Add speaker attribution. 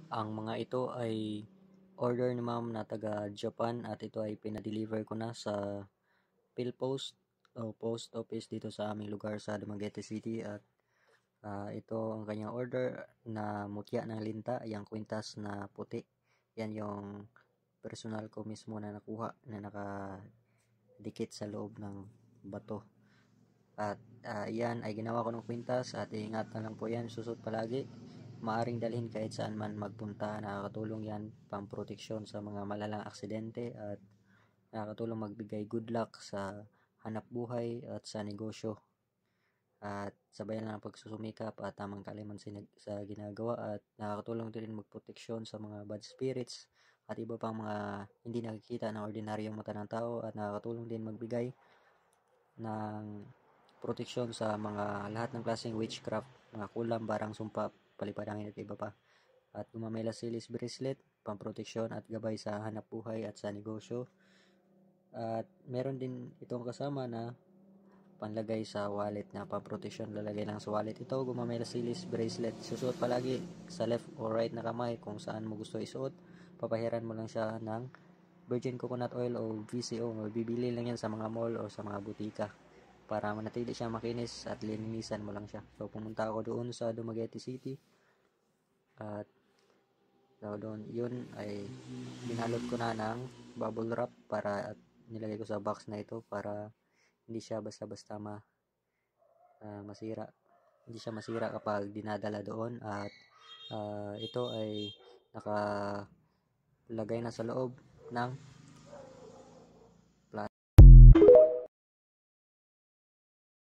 Speaker 1: Ang mga ito ay order ni ma'am na taga Japan at ito ay pinadeliver ko na sa PhilPost o post office dito sa aming lugar sa Dumaguete City at ito ang kanyang order na mutya ng linta, yung kwintas na puti. Yan yung personal ko mismo na nakuha na nakadikit sa loob ng bato. At yan ay ginawa ko ng kwintas at iingatan lang po yan, susot palagi. Maaring dalhin kahit saan man magpunta. Nakakatulong yan pang proteksyon sa mga malalang aksidente at nakakatulong magbigay good luck sa hanap buhay at sa negosyo. At sabayan lang ang pagsusumikap at tamang kaliman sa ginagawa at nakakatulong din magproteksyon sa mga bad spirits at iba pang mga hindi nakikita ng ordinaryong mata ng tao at nakakatulong din magbigay ng proteksyon sa mga lahat ng klaseng witchcraft, mga kulam, barang sumpa, palipadangin at iba pa. At gumamela silis bracelet, pamproteksyon at gabay sa hanap buhay at sa negosyo. At meron din itong kasama na panlagay sa wallet na pamproteksyon, lalagay lang sa wallet. Ito, gumamela silis bracelet, susuot palagi sa left or right na kamay kung saan mo gusto isuot. Papahiran mo lang siya ng virgin coconut oil o VCO. Bibili lang yan sa mga mall o sa mga butika para manatili siya makinis at linisan mo lang siya. So pumunta ako doon sa Dumaguete City at doon yun ay binalot ko na ng bubble wrap para at nilagay ko sa box na ito para hindi siya basta-basta masira. Hindi siya masira kapag dinadala doon at ito ay nakalagay na sa loob ng